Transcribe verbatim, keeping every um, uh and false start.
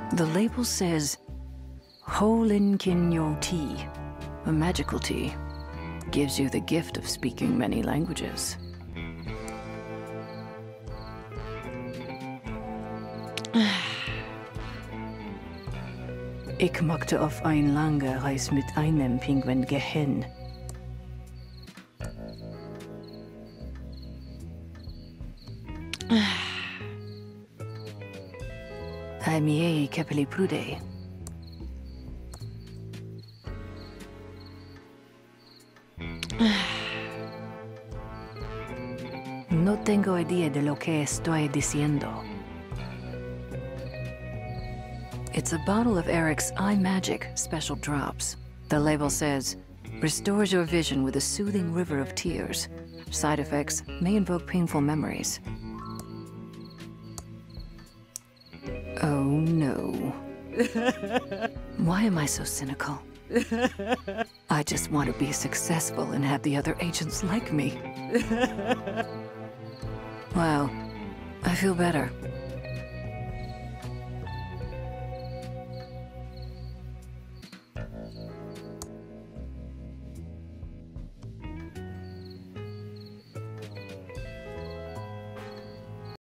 The label says Holinkinyo tea, a magical tea. Gives you the gift of speaking many languages. Ik machte auf ein lange Reis mit einem Pinguin gehen. I miei capelli prude. No tengo idea de lo que estoy diciendo. It's a bottle of Eric's Eye Magic special drops. The label says, restores your vision with a soothing river of tears. Side effects may invoke painful memories. Oh no. Why am I so cynical? I just want to be successful and have the other agents like me. Well, I feel better.